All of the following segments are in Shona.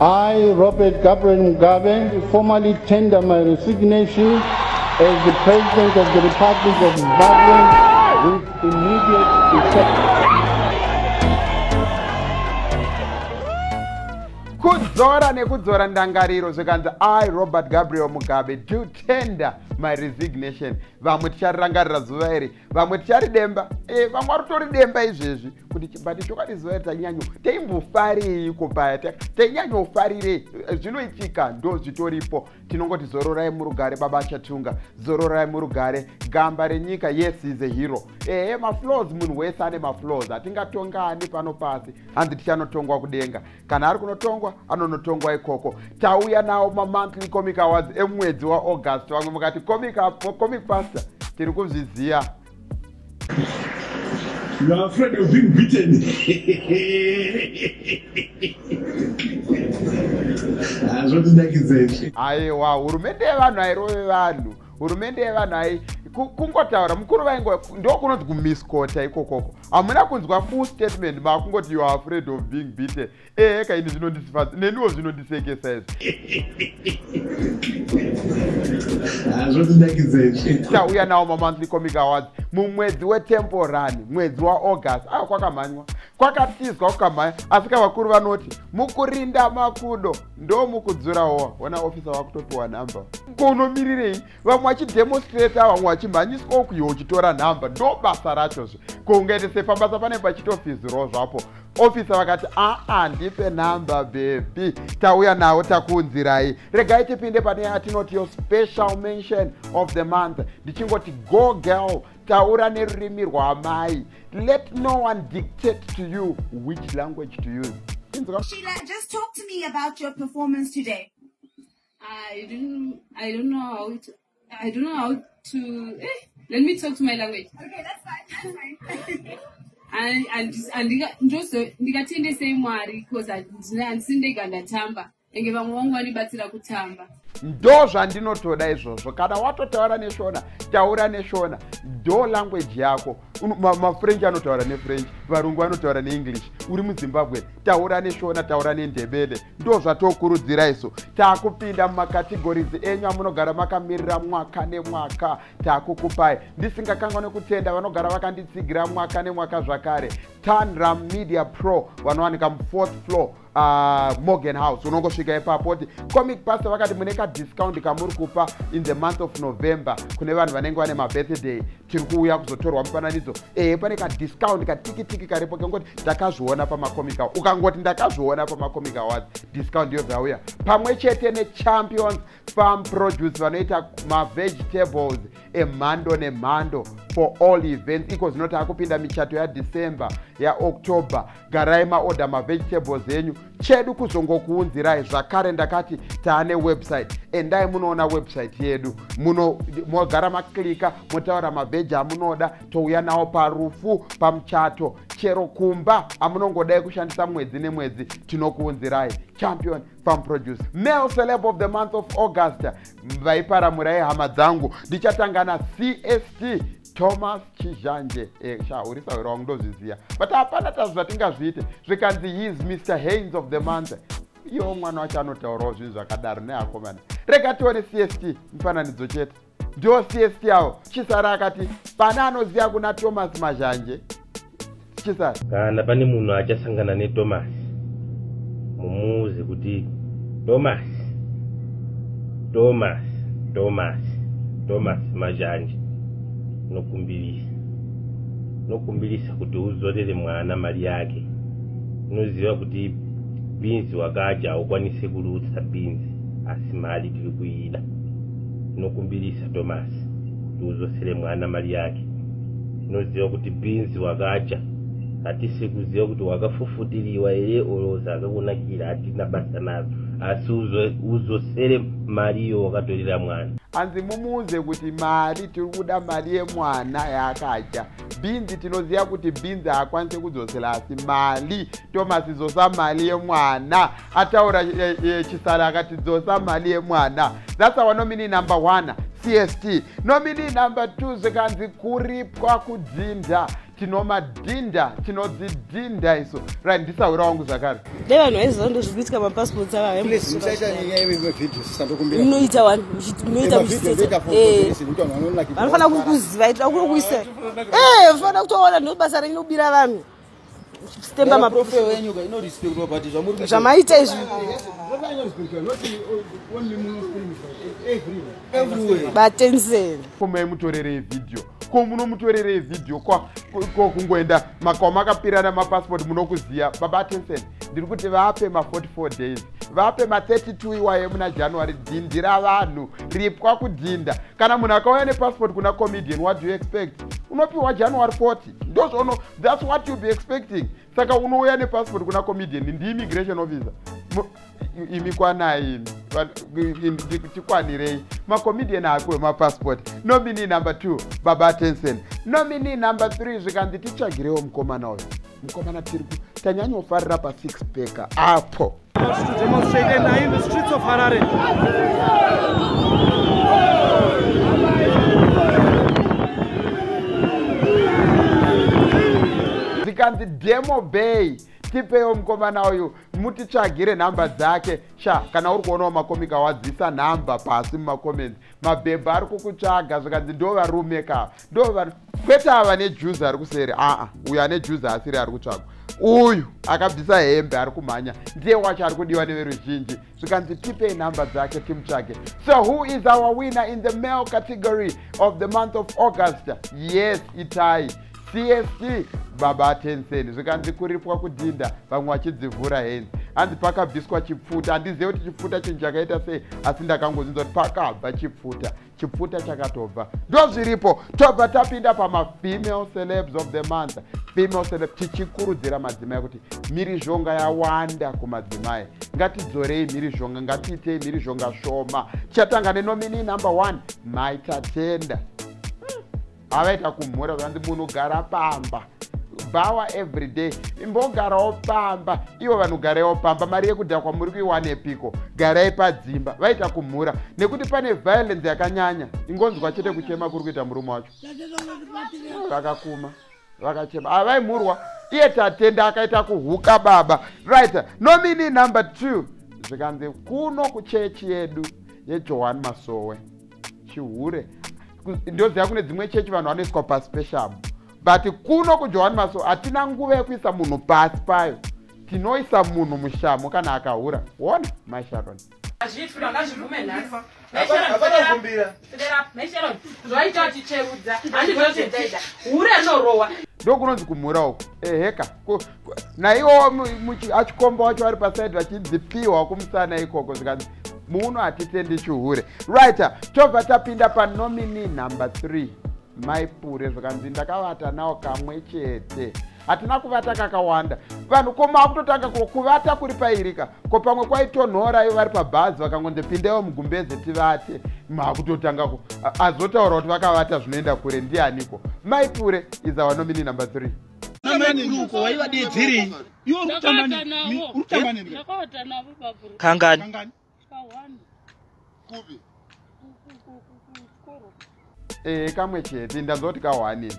I, Robert Gabriel Mugabe, formally tender my resignation as the President of the Republic of Zimbabwe with immediate effect. Kudzora nekudzora ndangariro zvikanzi I, Robert Gabriel Mugabe, do tender my resignation. Vamwe ticharirangarira zuva iri, vamwe ticharidemba, vamwe vari demba izvezvi kuti bati chokwadi zuva iri tanyanyo taimbofareiko paya, tainyanyofarire zvinoitika ndo zvitoripo. Tinongoti zororai murugare baba chatunga, zororai murugare gamba renyika. Yes, is a hero. Maflaws munhu wese ane maflaws, hatingatongani pano pasi, hanzi tichanotongwa kudenga. Kana ari kunotongwa anonotongwa ikoko. Tauya nawo monthly comic awards emwedzi waAugust. Vamwe mukati comic pastor tiri kuzviziva. You are afraid of being beaten. Aiwa, hurumende yevanhu airove vanhu, hurumende yevanhu ai kungotaura mukuru vaingo ndo kunonzi kumiskota ikokoko. Hamuna kunzwa full statement makungoti you are afraid of being beaten. Kaini zvinondisifadza neniwo zvinondisekesa izvi. Tauya nawo mamonthly comic awards mumwedzi weTemple Run, mwedzi waAugust. Kwakamhanywa, kwakatizwa kukamhanya, asi vakuru vanoti mukurinda makudo ndo mukudzurawo. Ona ofisa wakutopiwa nhamba. Kunomirirei? Vamwe vachidemonstrata, vamwe vachimhanyiswa kuyo uchitora nhamba. Ndo basa rachozvo. Kungaite sepabasa pane pachitofizirawo zvapo. Ofisa vakati ndipe nhamba baby, tauya nawo takuunzirai. Regai tipinde pane yatinoti yo special mention of the month. Ndichingoti go girl, taura nerurimi rwamai. Let no one dictate to you which language to use. Sheila, just talk to me about your performance today. I don't know how to let me talk to my language. Okay, that's fine. ndikatendesei mwari because handisindega ndatamba enge vamwe vangu vanibatsira kutamba. Ndo zvandinotoda izvozvo. Kana watotaura neshona, taura neshona. Ndo language yako. Mafrench anotaura neFrench, varungu vanotaura neEnglish. Uri muZimbabwe, taura neshona, taura nendebele. Ndo zvatokurudzira isu. Takupinda mumacategories enyu amunogara makamirira mwaka nemwaka. Takukupai. Ndisingakanganwe kutenda vanogara vakanditsigira mwaka nemwaka zvakare. Tanram Media Pro vanowanika mu4th floor. Morgan House. Unongosvika ipapo kuti comic pastor vakati muneka discount kamuri kupa in the month of November kune vanhu vanenge vane mabirthday. Tiri kuuya kuzotorwa mufananidzo. Pane ka discount katikitiki karipo kengoti ndakazviona pamacomic awards. Ukangoti ndakazviona pamacomic awards, discount yozauya. Pamwe chete neChampions Farm Produce vanoita mavegetables emhando nemhando for all events. Iko zinoti akupinda michato yaDecember, yaOctober. Garai maorder mavegetables enyu. Chedu kuzongokuunzirai zvakare. Ndakati taane website. Endai munoona website yedu. Mogara maklika, motaura maveji amunoda, touya nawo parufu, pamuchato, chero kumba amunongodai kushandisa mwedzi nemwedzi, tinokuunzirai. Champion Farm Produce. Male celeb of the month of August. Vaiparamurai hama dzangu. Ndichatangana CST Thomas Chizhanje. Urisaura wangu ndozviziya. But hapana tazvatingazviite. Zvikanzi he is Mr. Haynes of the month. Iyo mwana wacho anotaurawo zvinhu zvakadaro neakomana. Rega tione CST mufananidzo chete. Ndio CST avo. Chisara akati pana anoziva kuna Thomas Mazhanje. Chisara. Kana pane munhu achasangana neThomas mumuuze kuti Thomas Mazhanje nokumbirisa kuti uzorere mwana mari yake. Unoziva kuti binzi wakaja haukwanise kurutsa binzi asi mari tiri kuida. Nokumbirisa Thomas kuti uzosere mwana mari yake. Unoziva kuti binzi wakaja hatisi kuziva kuti wakafufutiriwa ere oroza akakunakira hatina basa nazo, asi uzosere mari iyo wakatorera mwana. Hanzi mumuuze kuti mari tiri kuda mari yemwana yaakaja. Binzi tinoziva kuti binzi haakwanise kudzosera asi mali. Thomas dzosa mali yemwana. Ataura Chisara akati dzosa mali yemwana. That's our nominee number 1. CST. Nominee number 2 zvikanzi kuripwa kudzinda. tinomadhinda tinodzidhinda iso right ndisaura wangu zvakare levanhu vaizondo zvikuitika mapassports ava munoita one munoita vanofanira kukuziva itira kunokuisa unofanira kutoona ndobasa rinobira vanhu stemba zvamaita izvi batenseni komaimutorerei vhidhiyo komunomutorerei vhidhiyo kungoenda makamakapirana mapassport munokuziya baba atenseni ndiri kuti vape ma44 days vape ma32 iwaye muna january dhindira vanhu ripwa kudhinda kana munhu akauya nepassport kuna comedian what do you expect unopiwa january 40 ndozvono that's what you'll be expecting saka unouya nepassport kuna comedian ndi immigration officer imi kwanai tikwanirei macomedian akwe mapassport nominee number 2 baba attention nominee number 3 zvikanzi titsvagirewo mukomana uyu mukomana tiri tanyanyofarira pa6 peka apo to demonstrate in the streets of Harare. Zikanzi Demo Bay tipewo mukomana uyu mutitsvagire nhamba dzake kana uri kuonawo makomika wadzisa nhamba pasi mumakomenti mabhebha ari kukutsvaga zvikanzi ndo varume ka ndo kwete ava nejuzi ari kuseri uyu ane juzi asiri ari kutsvagwa uyu akabvisa hembe ari kumhanya ndiye wacho ari kudiwa neveruzhinji zvikanzi tipei nhamba dzake timutsvage. So who is our winner in the male category of the month of August? Yes, Itai CST baba atenseni zvikanzi kuripwa kudhinda vamwe vachidzivhura henzi hanzi pakabviswa chipfuta handizive kuti chipfuta chinhu chakaita sei asi ndakangozinza kuti pakabva chipfuta chakatobva ndozviripo tobva tapinda pamafemale celebs of the month. Female celebs tichikurudzira madzimai kuti mhirizhonga yawanda kumadzimai ngatidzorei mhirizhonga ngatiitei mhirizhonga shoma. Chatanga nenominee number 1 Maitatenda avaita kumhura zvanzi munhu gara pamba bhawa everyday imbogarawo pamba ivo vanhu garaiwo pamba mari yekudhakwa muri kuiwanepiko garai padzimba vaita kumhura nekuti pane violence yakanyanya ingonzwa chete kuchema kuri kuita murume wacho vakakuma vakachema avaimhurwa iye Tatenda akaita kuhuka baba right. Nominee number 2 zvikanzi kuno kuchechi yedu yeJohn Masowe chihure ndoziva kune dzimwe chechi vanhu vanoiswa pasi peshamhu but kuno kuJohn Masowe hatina nguva yekuisa munhu pasi payo tinoisa munhu mushamhu kana akahura wona masharon ndokunonzi kumhura uku heka naiwo achikomba wacho vari pasaidi vachidzipiwa kumusana ikoko zvikanzi muno hatitendi chihure right. Tobva tapinda panominee number 3 Maipure zvikanzi ndakavata nawo kamwe chete hatina kuvata kakawanda vanhu koma kutotanga kuvata kuri pairika ko pamwe kwaitonhora ivo vari pabhazi vakangonzi pindaiwo mugumbeze tivate makutotanga azotaura kuti vakavata zvinoenda kure ndianiko. Maipure is our nominee number 3. Kamwe chete ndazoti kahwani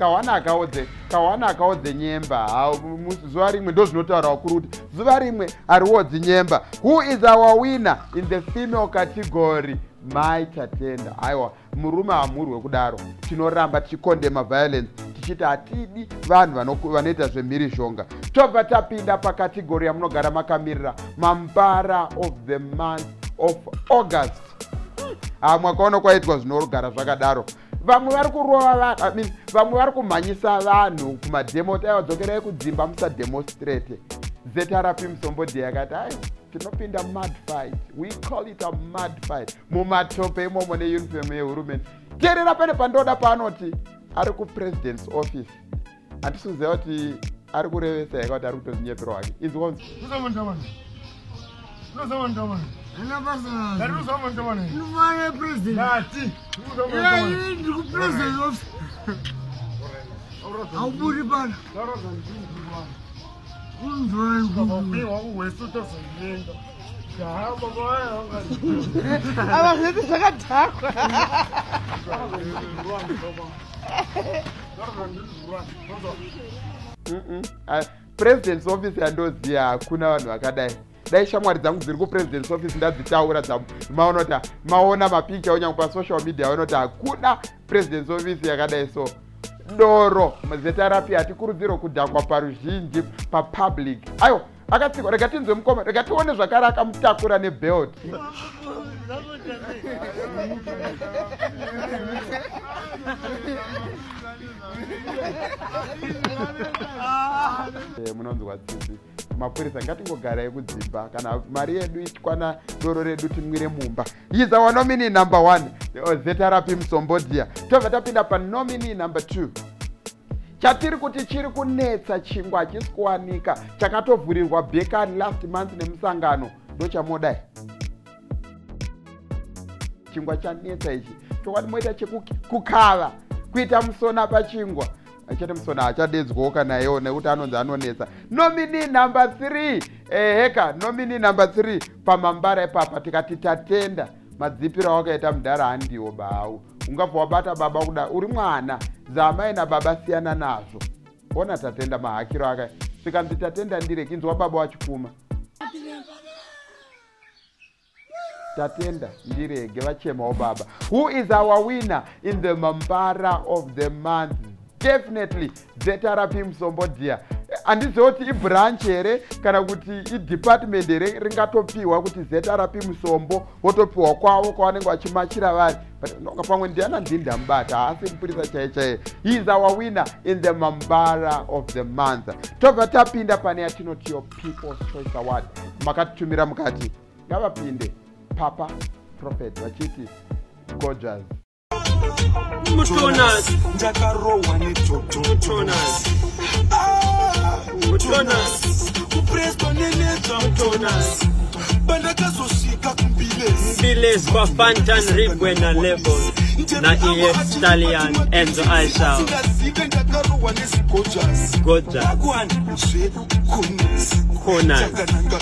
akaodze nyemba zuva rimwe ndo zvinotaura wakuru kuti zuva rimwe ariwodzi nyemba. Who is our winner in the female category? Maitatenda. Aiwa murume hamurwe kudaro tinoramba tichikondema violence tichiti hatidi vanhu vanoita zvemhirizhonga. Tobva tapinda pakategori yamunogara makamirira mambara of the month of August. Mwakaona kwaitwa zvinogara zvakadaro vamwe vari kurova vamwe vari kumhanyisa vanhu kumademo taivadzokerai kudzimba musademonstrate. ZRP Musombodhi yakati ai tinopinda mud fight, we call it a mud fight mumatope imomo neuniform yehurumende. Teerera pane pandoda paanoti ari kupresident's office handisiziva kuti ari kurevesa yaka kuti ari kutozinyepero wake inzwonzi President's office yandoziya hakuna vanhu vakadai. Dai shamwari dzangu dziri kupresident's office ndadzitaura maonota maona mapicha onyange pasocial media onoti hakuna president's office yakadai. So doro mazeta rapi hatikurudzirwa kudhakwa paruzhinji papublic. Ayo akatsikwa rega tinzwe mukoma rega tione zvakare akamutakura nebelt. Munonzwa tsitsi mapurisa ngatingogarai kudzimba kana mari yedu ichikwana doro redu timwire mumba. He's our nominee number 1 Zeta Rapi Msombodia. Tobva tapinda pa nominee number 2. Chatiri kuti chiri kunetsa chingwa chisi kuwanika chakatovhurirwa bekani last month nemusangano ndochamodai. Chingwa chanetsa ichi chokwadi moita chekukava kuita musona pachingwa. Achete musona achadedzwawo kana iwo nekuti anonzi anonetsa. Nominee number 3 heka nominee number 3 pamambara ipapa tikati tatenda madzipiro wakaita mudhara handiwo bawo. Ungabva wabata baba kuda uri mwana zamai nababa siyana nazvo. Ona tatenda mahakiro aka svikanzi tatenda ndireke inzwa baba wachipfuma. Tatenda ndirege vachemawo baba. Who is our winner in the Mambara of the month? Definitely Zeta Rapi Msombodia. Handiziva kuti ibranch here kana kuti idepartment here ringatopiwa kuti Zeta Rapi Msombo wotopiwa kwavo kwavanenge vachimachira vari. But pamwe ndiana ndindambata asi kupurisa chaiye. He is our winner in the Mambara of the month. Tobva tapinda pane yatinotiyo People's Choice Award. Makatitumira mukati ngavapinde Papa Prophet vachiti gorgeous. Mutonas ndakarohwa netotonas Mutonas kupresto nenedza Mutonas bandakazosvika kumbiles Bafantan Ribwena Level na iye Stallion Enzo Aisha ndakarohwa nezigorgeous Konas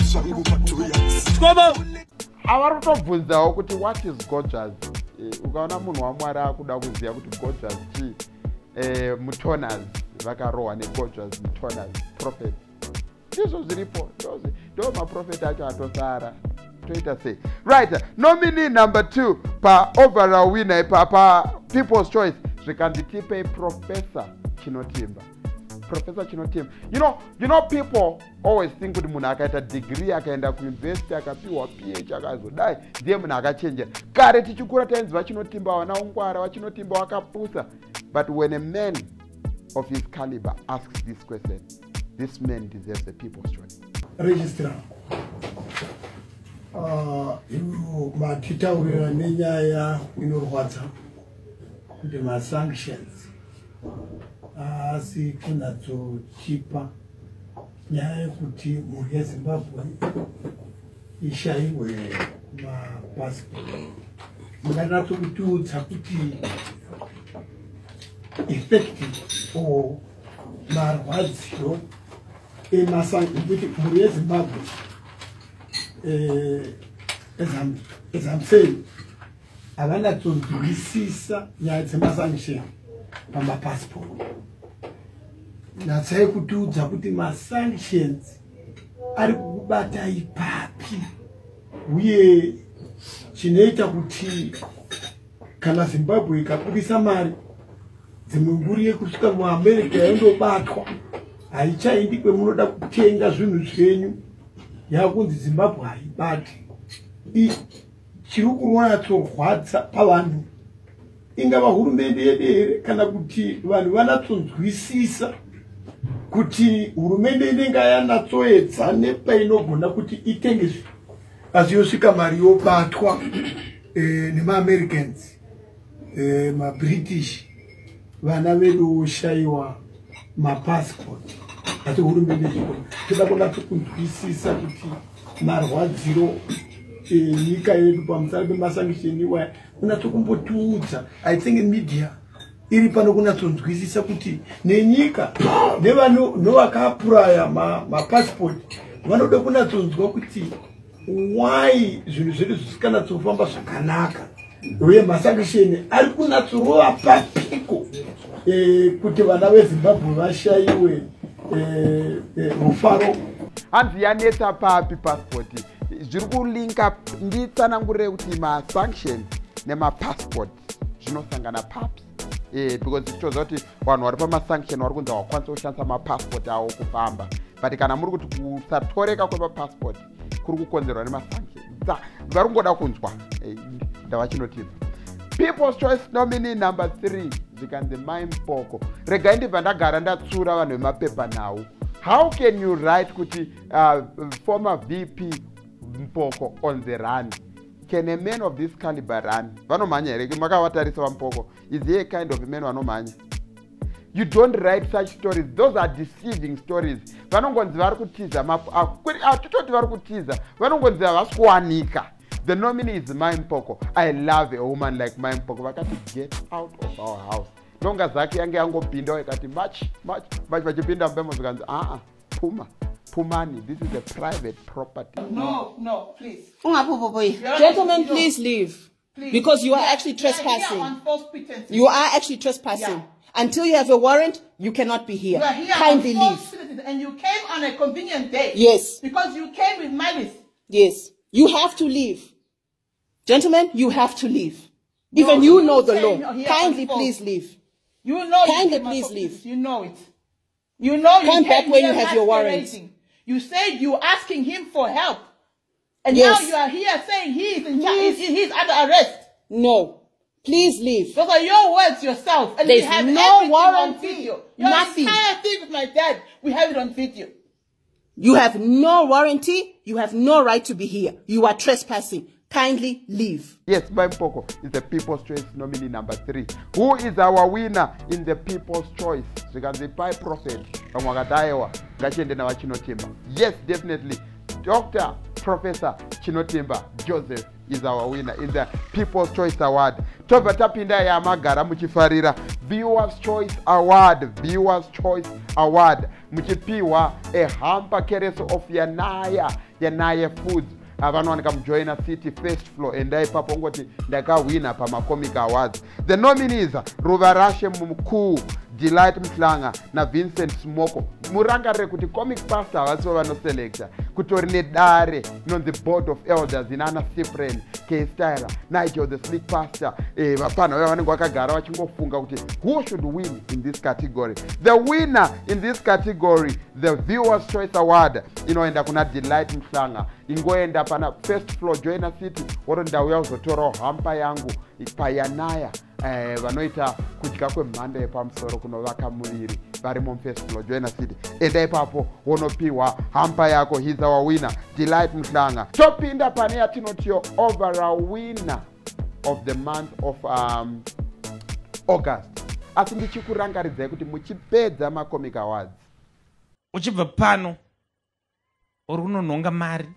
Skobo avari kutobvunzawo kuti what is gorgeous. Ukaona munhu waMwari akuda kuziva kuti gorgeous chi Mutonas vakarohwa negorgeous Mutonas prophet. Izvo zviripo ndo maprofeti acho atosara toita sei. Right, nominee number 2 pa overall winner pa People's Choice zvikanzi tipei Professor Chinotimba. Professor Chinotimba. You know people always think kuti munhu akaita degree akaenda kuuniversity akapiwa PhD akazodai ndiye munhu akachenjera. Kare tichikura tainzwa Chinotimba wana ungwara wachinotimba wakapusa. But when a man of his caliber asks this question, this man deserves a People's Choice. Registrar. Matitaurira nenyaya inorwadza kuti masanctions asi kunatsochipa nyaya yekuti mhuri yeZimbabwe ishayiwe mapassport. Munganatsokutiudza kuti effective or marwadziro emasankuti mhuri yeZimbabwe as I'm saying havanatsonzwisisa nyaya dzemasanction pamapassport. Natsai kutiudza kuti masanctions ari kukubata ipapi uye chinoita kuti kana Zimbabwe ikabudisa mari dzimwe nguri yekusvika muAmerica yandobatwa haichaindi kwemunoda kutenga zvinhu zvenyu yakunzi Zimbabwe haibati. Chiri kunatsorwadza pavanhu ingava hurumende yedu here kana kuti vanhu vanatsonzwisisa kuti hurumende inenge yanatsoedza nepainogona kuti itenge asi yosvika mari yobatwa nemaAmericans maBritish vana vedu voshayiwa mapassport. Asi hurumende toda kunatsokunzwisisa kuti marwadziro nyika yedu pamusana pemasanction iwaya unatsokumbotiudza. I think in media iri pano kunatsonzwisisa kuti nenyika nevakaapuraya mapassport vanoda kunatsonzwa kuti why zvinhu zvedu zvisikanatsofamba zvakanaka uye masanction ari kunatsorova papiko kuti vana veZimbabwe vashaiwe mufaro. Hanzi yanetsa papi passport zviri kulinka nditsanangurire kuti masanction nemapassport zvinosangana papi because zvichitoza kuti vanhu vari pamasanction vari kunzi vakwanisa kushandisa mapassport avo kufamba but kana muri kuti kusatoreka kwemapassport kuri kukonzerwa nemasanction vari kungoda kunzwa ndava chinotiza. People's Choice nominee number 3 zvikanzi Maimpoko. Regai ndibva ndagara ndatsura vanhu vemapepa nawo. How can you write kuti former VP Mpoko on the run? Can a man of this caliber run? Vanomanya here makavatarisa vaMpoko. Is he a kind of a man vanomanya? You don't write such stories. Those are deceiving stories. Vanongonzi vari kutiza atitoti vari kutiza vanongonzi havasi kuwanika. The nominee is Maimpoko. I love a woman like Maimpoko. Vakati get out of our house. Nonga zake yange angopinda ekati much vachipinda mbemo zikanzi Pumani, this is a private property. No, please. Gentlemen, please leave. Please. Because you are actually trespassing. You are actually trespassing. Yeah. Until you have a warrant, you cannot be here. You are here kindly leave. And you came on a convenient day. Yes. Because you came with malice. Yes. You have to leave. Gentlemen, you have to leave. Even you know the law. Kindly please leave. You know kindly please leave. You know it. You know you come back when you have your warrant. You said you asking him for help. And yes. Now you are here saying he's under arrest. No. Please leave. Those are your words yourself. And there's we have no warrant on video. Your entire thing with my dad, we have it on video. You have no warranty. You have no right to be here. You are trespassing. Kindly leave. Yes, Maimpoko is the People's Choice nominee number 3. Who is our winner in the People's Choice? Pai Prophet. Yes, definitely. Dr. Professor Chinotimba Joseph is our winner in the People's Choice Award. Toba tapinda ya magara muchifarira Viewers Choice Award. Viewers Choice Award. Muchipiwa a hamper kereso of Yanaya Foods. Avanowanika muJoina City first floor endai papo ngoti ndakawina pamacomic awards. The nominees Ruvarashe Mukuu, Delight Mhlanga na Vincent Smoko. Murangarire kuti comic pastor havasi vanoselecta kutori nedare inonzi board of elders inana Cyprian K Styler Nigel the Slick Pastor vapana vaya vanenge vakagara vachingofunga kuti who should win in this category. The winner in this category, the Viewers Choice Award, inoenda kuna Delight Mhlanga. Ingoenda pana first floor Joina City woro ndauya kuzotorawo hampa yangu payanaya vanoita kudya kwemhando yepamusoro kunovaka muviri vari first floor Joina City. Enda ipapo wonopiwa hampa yako. He's our winner, Delight Mhlanga. Topinda pane yatinotiyo overall winner of the month of August. Asi ndichikurangaridzai kuti muchipedza macomic awards uchibva pano uri kunonhonga mari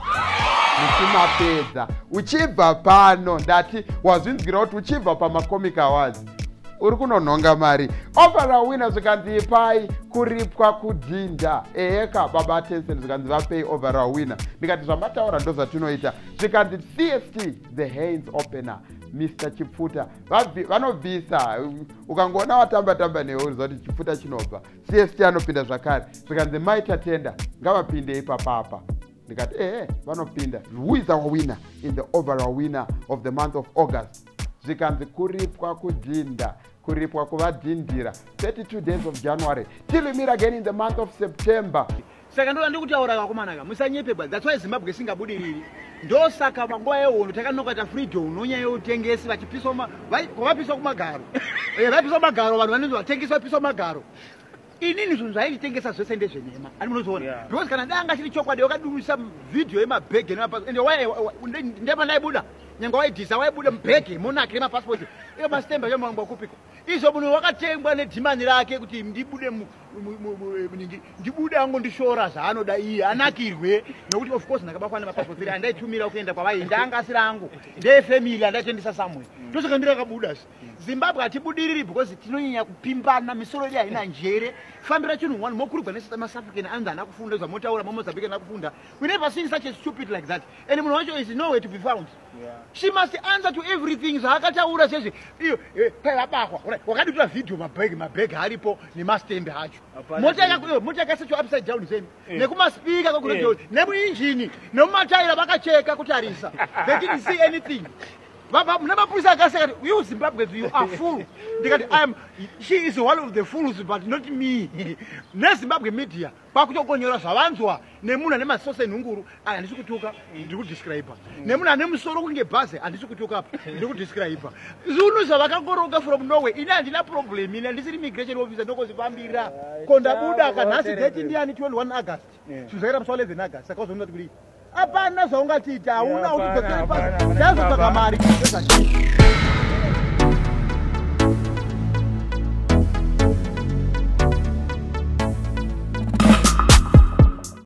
muchimapedza uchibva pano ndati wazvinzwira kuti uchibva pamacomic awards uri kunonhonga mari. Overall winner zvikanzi pai kuripwa kudhinda eka baba Tencent zvikanzi vapei overall winner. Ndikati zvamataura ndo zvatinoita. Zvikanzi CST the hands opener Mr. Chipfuta vanobvisa ukangoona watamba newe uriziva kuti Chipfuta chinobva. CST anopinda zvakare. Zvikanzi maita tenda ngavapinde ipapapa. Ndikati vanopinda. Who is our winner in the overall winner of the month of August? Zvikanzi kuripwa kudhinda, kuripwa kuvadhindira 32 days of January till we meet again in the month of September. Saka ndoda ndikutaura vakomana musanyepebwa. That's why Zimbabwe singabudiriri. Ndo saka manguva ehono takanokata freedom nonyaya utengesi vachipiswa vapiswa kumagaro. Vapiswa magaro vanhu vanonzi vatengesi vapiswa magaro. Inini zvinhu zvaitengesa zvese ndezvenyema. Ani munoziona. Because kana danga chiri chokwadi wakadurisa video yemabhegi nemapassport. Ende ndema naibuda. Nyangwa waidhisa waibuda mbhegi monaki nemapassport. Iyo mastemba yomangwa kupiko. Izo munhu wakatengwa nedhimani rake kuti ndibude ndibude angondishora zvaanoda iye anakirwe nokuti of course ndakabakwana mapassport 3 andaitumira kuenda kwavai ndanga asiri angu ndefamily andaitendesa somewhere tosaka ndirakabuda Zimbabwe hatibudiriri because tinonyanya kupimbana misoro yedu haina njere fambira chinhu one mokurugwa nesata masafrican anza anakufunda zvamotaura mamozambique anakufunda. We never seen such a stupid like that, and munhu wacho is nowhere to be found. She must answer to everything zvaakataura sezve iyo pavabakwa wakaditora video mabhegi haripo nemastembe hacho mota yakasecho upside down zeni nekumaspika kwakuredio nemuinjini nemumataira vakacheka kutarisa. They didn't see anything. Namapurisa akaseka you Zimbabweans, you are full. She is one of the fools, but not me. NeZimbabwe media pakutokonyora zvavanzwa nemuna nemasose nhunguru handisi kutuka ndikudescribe, nemuna nemusoro kunge bhazi handisi kutuka apa ndikudescribe. Zvinhu zvavakangoroka from Norway ine handina problem, ine handisiri immigration officer ndokozvipambira kondabuda kanhasi date ndiani 21 August zvizaira musi 11 August saka uzoona kuti apana zvaungatiita hauna kuti dzokerepa chazotsvaka mari.